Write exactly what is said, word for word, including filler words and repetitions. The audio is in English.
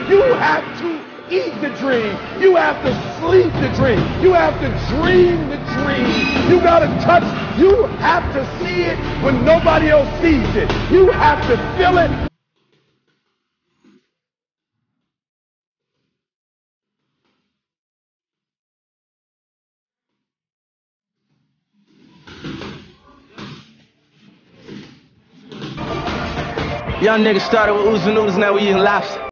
You have to eat the dream. You have to sleep the dream. You have to dream the dream. You gotta touch. You have to see it when nobody else sees it. You have to feel it. Young nigga started with oozing noodles, now we eating lobster.